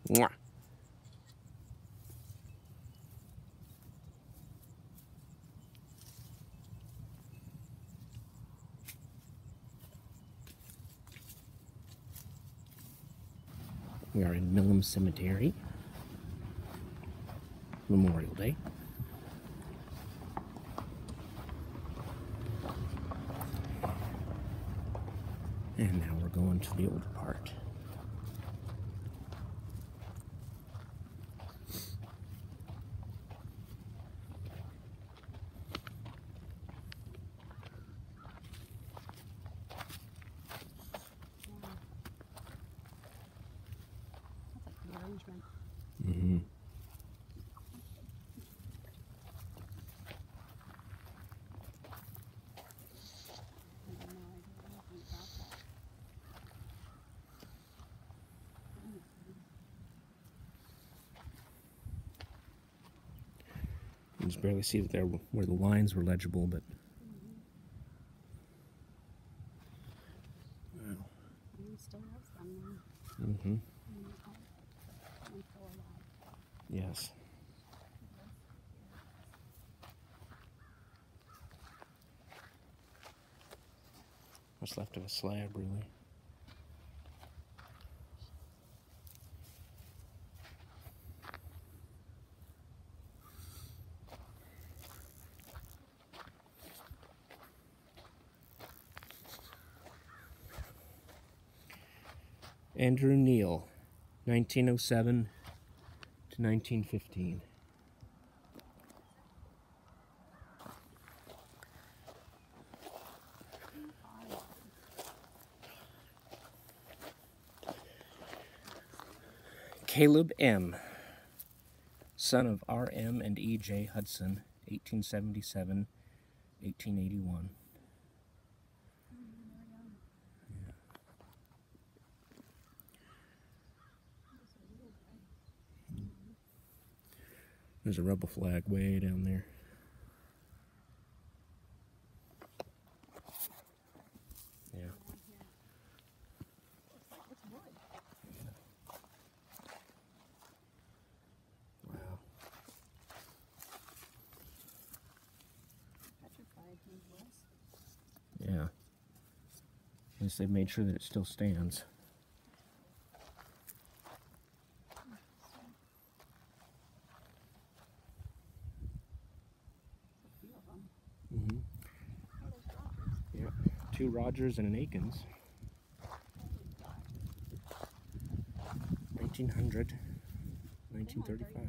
Mwah. We are in Milum Cemetery. Memorial Day. And now we're going to the older part. Mm-hmm. You just barely see it there where the lines were legible, but wow. Mm-hmm. Yes. What's left of a slab, really. Andrew Neal, 1907 to 1915. Caleb M., son of R.M. and E.J. Hudson, 1877, 1881. There's a rebel flag way down there. Yeah. Wow. Yeah. At least they've made sure that it still stands. Mm-hmm. Yeah. 2 Rogers and an Aikens. 1900, 1935.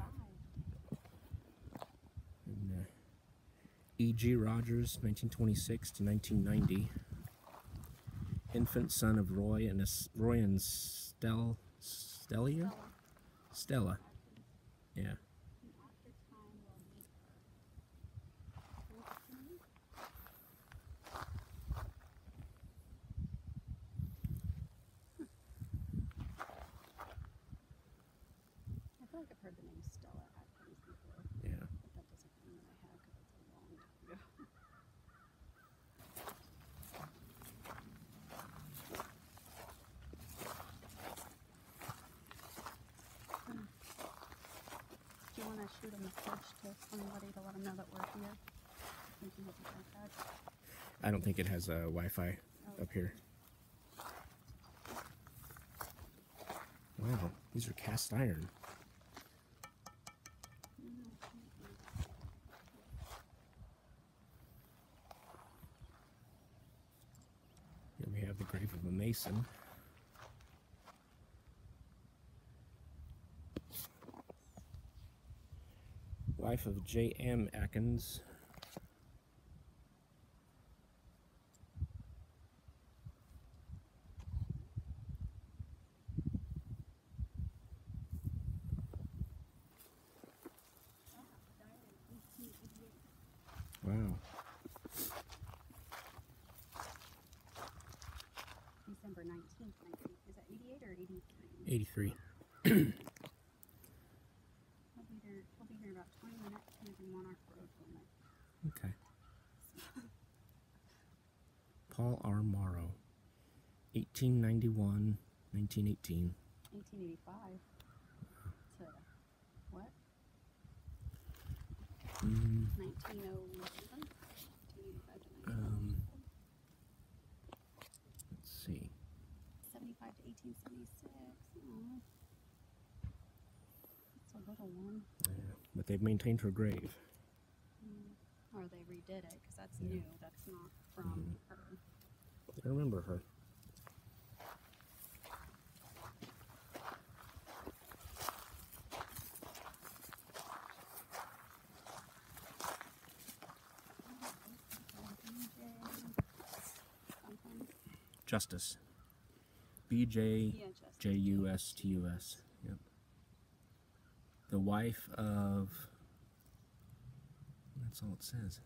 And E.G. Rogers, 1926 to 1990. Infant son of Roy and Stella. Yeah. I feel like I've heard the name Stella Atkins before. Yeah. But that doesn't mean that I have because it's a long time ago. Do you want to shoot a message to somebody to let them know that we're here? Think you have a iPad? I don't think it has Wi-Fi up here. Wow, these are cast iron. Here we have the grave of a Mason. Wife of J.M. Atkins. Wow. December 19th, 19th. Is that 88 or 83? 83. He'll be here in about 20 minutes. He's in Monarch Road for a minute. Okay. Paul R. Morrow, 1891, 1918. 1885. to what? Mm, 1907? 1885 to 1907. let's see. 75 to 1876. Oh, that's a little one. Yeah, but they've maintained her grave. Or they redid it, because that's Yeah. new. That's not from her. I remember her. Justice. BJJUSTUS. Yep. The wife of. That's all it says.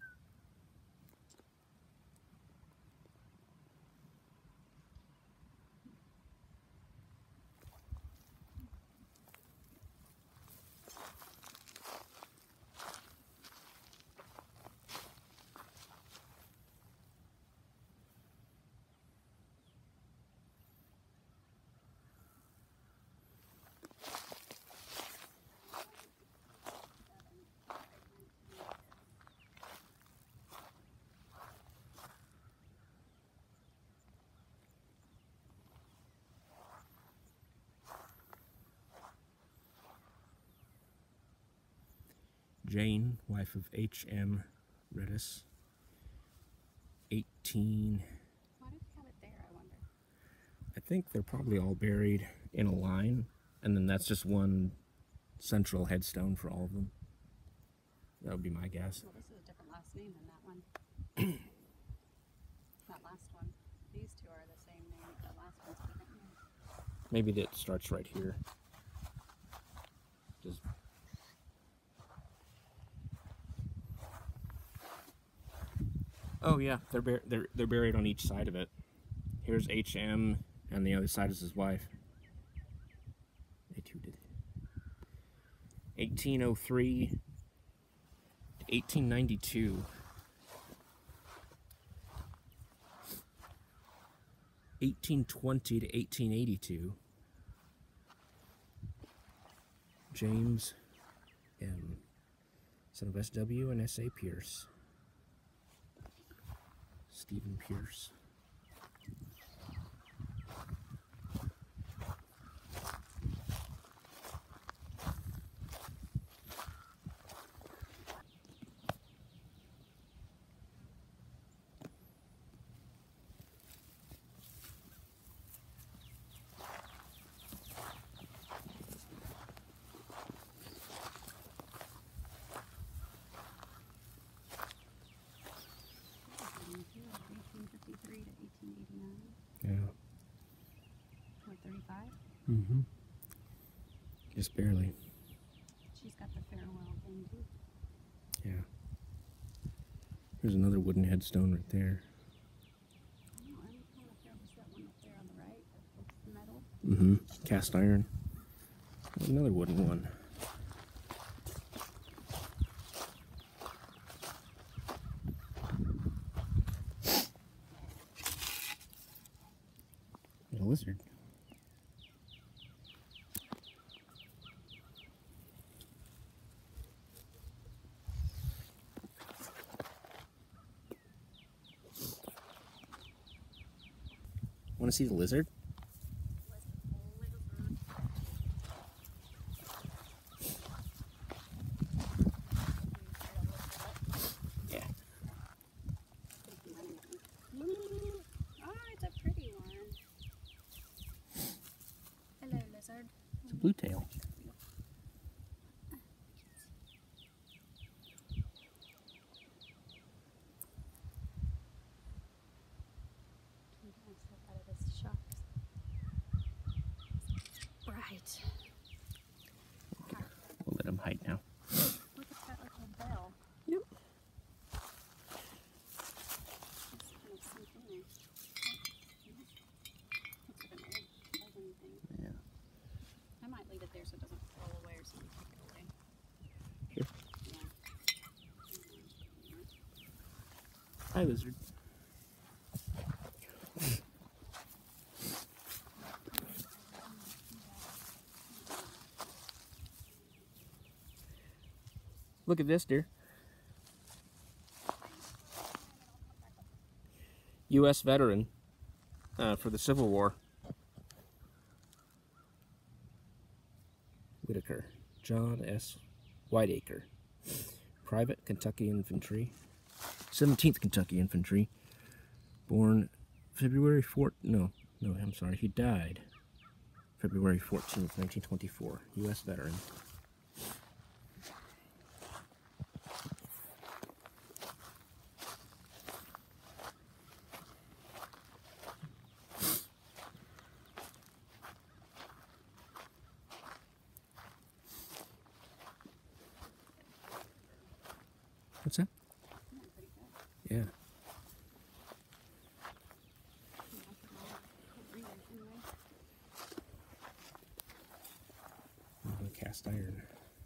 Jane, wife of H.M. Redis. 18. Why did they have it there, I wonder? I think they're probably all buried in a line, and then that's just one central headstone for all of them. That would be my guess. Well, this is a different last name than that one. That last one. These two are the same name. The last one's a different name. Maybe that starts right here. Just oh yeah, they're buried on each side of it. Here's H.M. and the other side is his wife. They two did. 1803 to 1892. 1820 to 1882. James M. Son of S.W. and S.A. Pierce. Stephen Pierce. Yeah. What, 35? Mm-hmm. Just barely. She's got the farewell thing too. Yeah. There's another wooden headstone right there. I don't know, I don't know if there was that one up there on the right, the metal. Mm-hmm. Cast iron. Another wooden one. There's a lizard. Want to see the lizard? Yeah. Oh, it's a pretty one. Hello, lizard. It's a blue tail. Out of this shop. Bright. We'll let him hide now. Look at that little bell. Yep. It's kind of sunk in there. Looks like an old thing. Yeah. I might leave it there so it doesn't fall away or something. Take it away. Here. Yeah. Hi, lizard. Look at this, dear. U.S. veteran for the Civil War. Whitaker. John S. Whiteacre. Private Kentucky Infantry. 17th Kentucky Infantry. Born February 4th. No, I'm sorry. He died February 14th, 1924. U.S. veteran. What's that? Yeah. Cast iron.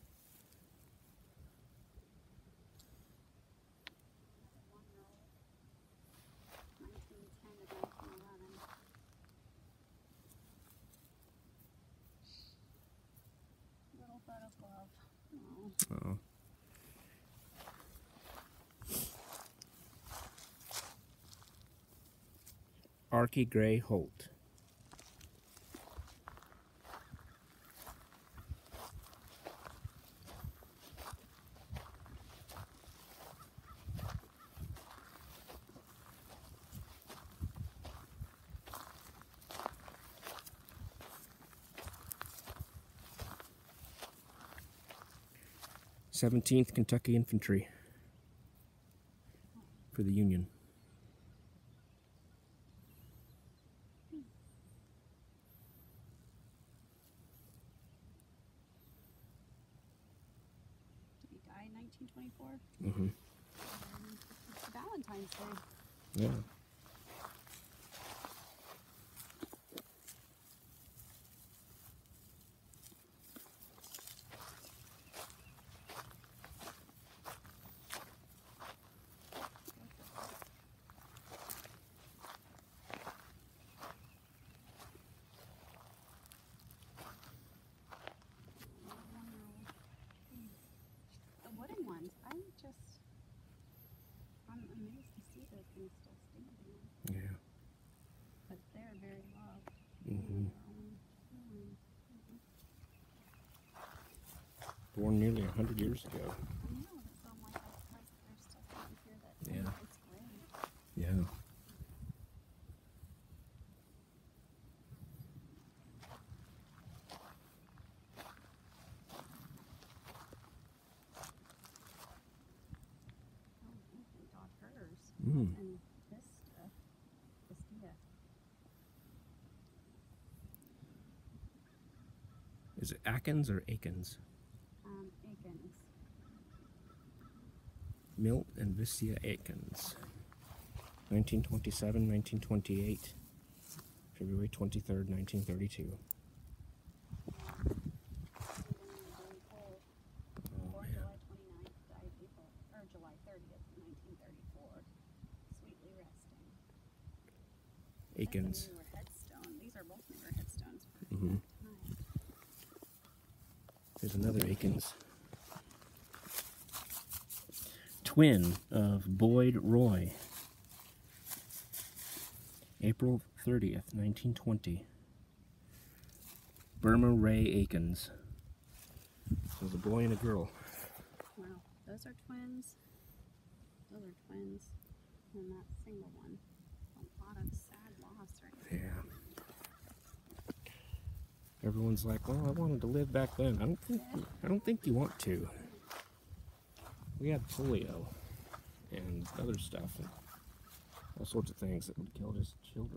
Little bit of love. Oh. Archie Gray Holt. Seventeenth Kentucky Infantry for the Union. Did he die in 1924? Mm-hmm. It's Valentine's Day. Yeah. I'm amazed to see those things still standing. Yeah. But they're very loved. Mm-hmm. Born nearly 100 years ago. I know, so I'm like, I'm surprised that there's still something here that Yeah. it's great. Yeah. Got hers. Mm. And this stuff. Vista. Is it Atkins or Akins? Akins. Milt and Vistia Akins. 1927, 1928. February 23rd, 1932. Born July 29th, died July 30th, 1934. Sweetly resting. Akins. That's a newer headstone. These are both newer headstones. Mm-hmm. Nice. There's another Akins. Twin of Boyd Roy. April 30th, 1920. Burma Ray Akins. So there's a boy and a girl. Wow. Those are twins. Those are twins. And that single one. A lot of sad loss right there. Yeah. Everyone's like, well, I wanted to live back then. I don't think you want to. We had polio and other stuff and all sorts of things that would kill just children.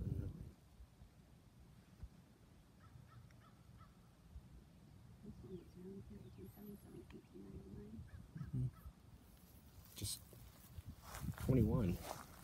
This one was around 1977, 1899. Just 21.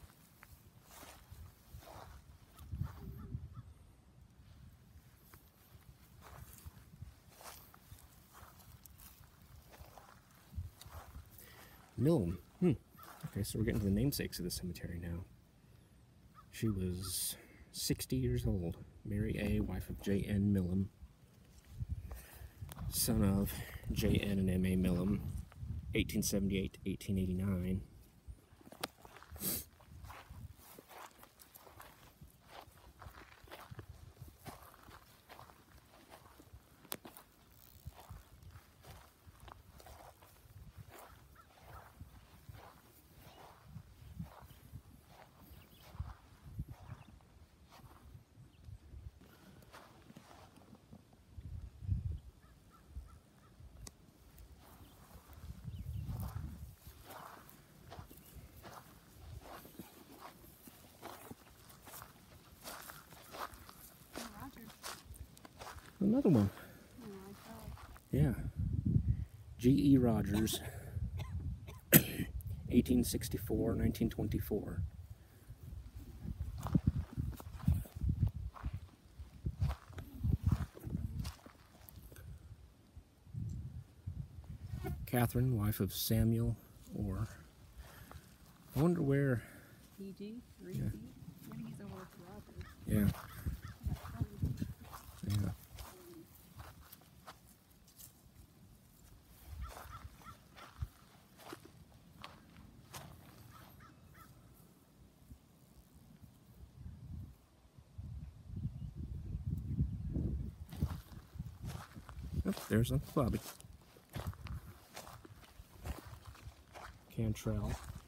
Milum. Okay, so we're getting to the namesakes of the cemetery now. She was 60 years old. Mary A., wife of J.N. Milum. Son of J.N. and M.A. Milum. 1878 to 1889. Another one. Yeah. G.E. Rogers, 1864, 1924. Catherine, wife of Samuel Orr. I wonder where. PG? Yeah. Maybe he's over with Rogers. Yeah. Yeah. Oh, there's Uncle Bobby. Cantrell.